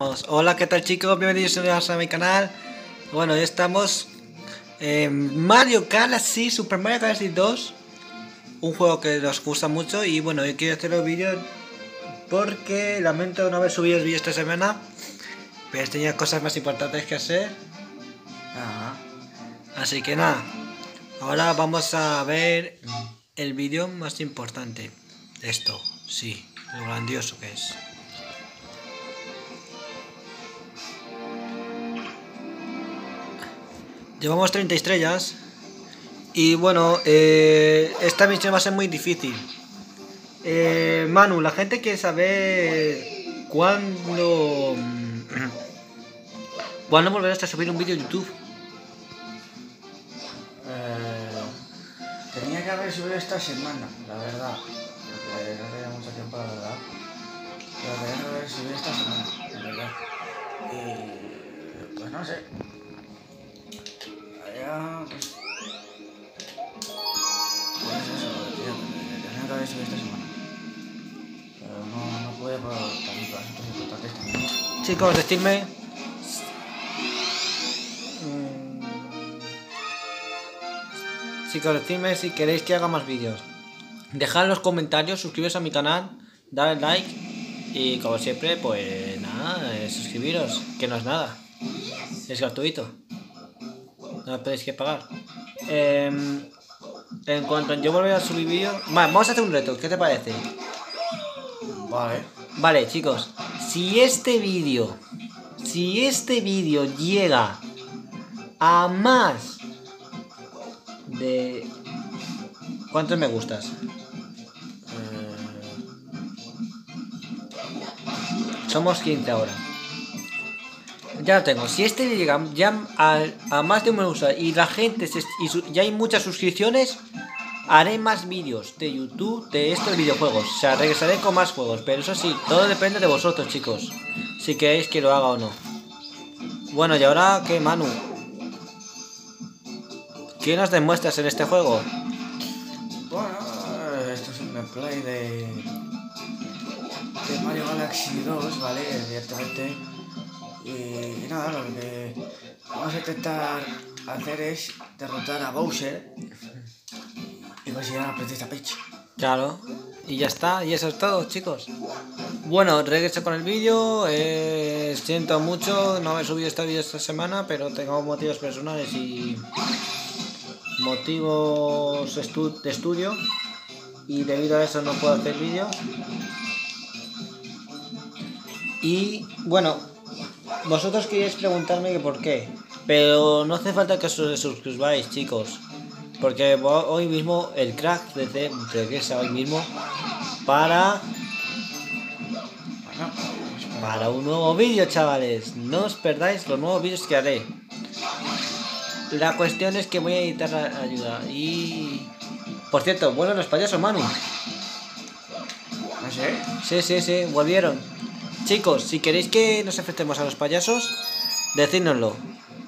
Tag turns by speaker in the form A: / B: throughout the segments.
A: Hola, ¿qué tal chicos? Bienvenidos a mi canal. Bueno, ya estamos en Mario Galaxy, Super Mario Galaxy 2. Un juego que nos gusta mucho. Y bueno, yo quiero hacer un vídeo porque lamento no haber subido el vídeo esta semana, pero tenía cosas más importantes que hacer. Así que nada, ahora vamos a ver el vídeo más importante. Esto, sí, lo grandioso que es. Llevamos 30 estrellas. Y bueno, esta misión va a ser muy difícil. Manu, la gente quiere saber cuándo volverás a subir un vídeo a YouTube.
B: Tenía que haber subido esta semana, la verdad. Porque no tenía mucho tiempo, la verdad. Pero tenía que haber subido esta semana, la verdad. Y pues no sé. Ya, pues eso, tío. Tenía que haber subido esta semana. Pero no pude por también por asuntos importantes también.
A: Chicos, decidme. Chicos, decidme si queréis que haga más vídeos. Dejad en los comentarios, suscribiros a mi canal, dale like y como siempre, pues nada, suscribiros, que no es nada. Es gratuito. No tenéis que pagar. En cuanto yo vuelva a subir vídeos... Vale, vamos a hacer un reto, ¿qué te parece? Vale, chicos, si este vídeo llega a más de... ¿Cuántos me gustas? Somos 15 ahora. Ya lo tengo. Si este vídeo llega ya a más de un me gusta y la gente ya hay muchas suscripciones, haré más vídeos de YouTube de estos videojuegos. O sea, regresaré con más juegos. Pero eso sí, todo depende de vosotros, chicos. Si queréis que lo haga o no. Bueno, y ahora, ¿qué, Manu? ¿Qué nos demuestras en este juego?
B: Bueno, esto es un gameplay de Mario Galaxy 2, ¿vale? Evidentemente. Y nada, lo que vamos a intentar hacer es derrotar a Bowser y conseguir a la princesa Peach.
A: Claro, y ya está, y eso es todo, chicos. Bueno, regreso con el vídeo. Siento mucho no haber subido este vídeo esta semana, pero tengo motivos personales y motivos de estudio, y debido a eso no puedo hacer vídeos. Y bueno, vosotros queréis preguntarme que por qué, pero no hace falta que os suscribáis, chicos, porque hoy mismo el crack regresa hoy mismo para un nuevo vídeo, chavales. No os perdáis los nuevos vídeos que haré. La cuestión es que voy a editar la ayuda. Y por cierto, vuelven los payasos, Manu.
B: ¿Ah, sí?
A: Sí, volvieron. Chicos, si queréis que nos enfrentemos a los payasos, decídnoslo.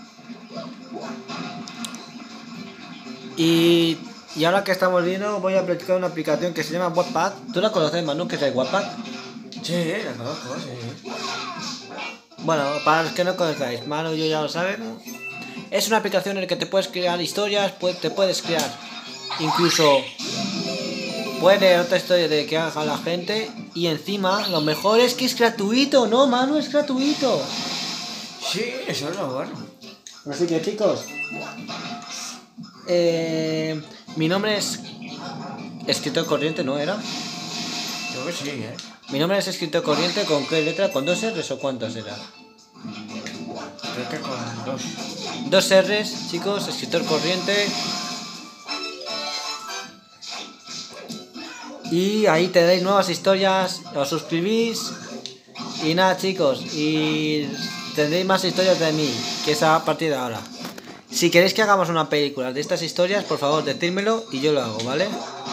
A: Y ahora que estamos viendo, voy a aplicar una aplicación que se llama Wattpad. ¿Tú la conoces, Manu, que es el Wattpad?
B: Sí, la conozco, sí.
A: Bueno, para los que no conozcáis, Manu y yo ya lo saben. Es una aplicación en la que te puedes crear historias, te puedes crear incluso puede otra historia de que haga la gente, y encima lo mejor es que es gratuito, ¿no, Manu? Es gratuito.
B: Sí, eso es lo bueno.
A: Así que, chicos, mi nombre es Escritor Corriente, ¿no era?
B: Creo que sí,
A: Mi nombre es Escritor Corriente, ¿con qué letra? ¿Con 2 R's o cuántas era?
B: Creo que con 2.
A: 2 R's, chicos, Escritor Corriente. Y ahí tenéis nuevas historias, os suscribís. Y nada, chicos, y tendréis más historias de mí, que es a partir de ahora. Si queréis que hagamos una película de estas historias, por favor, decídmelo y yo lo hago, ¿vale?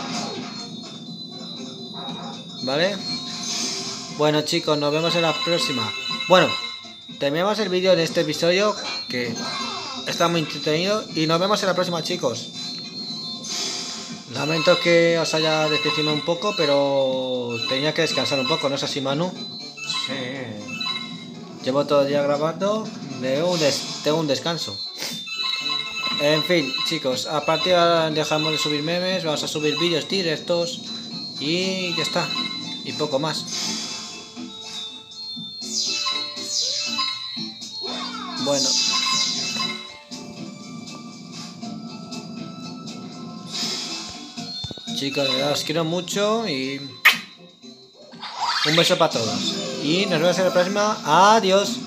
A: ¿Vale? Bueno, chicos, nos vemos en la próxima. Bueno, terminamos el vídeo de este episodio, que está muy entretenido, y nos vemos en la próxima, chicos. Lamento que os haya decepcionado un poco, pero tenía que descansar un poco, ¿no es así, Manu?
B: Sí.
A: Llevo todo el día grabando, tengo un descanso. En fin, chicos, a partir de ahora dejamos de subir memes, vamos a subir vídeos directos y ya está. Y poco más. Bueno. Chicos, os quiero mucho y un beso para todos. Y nos vemos en la próxima. Adiós.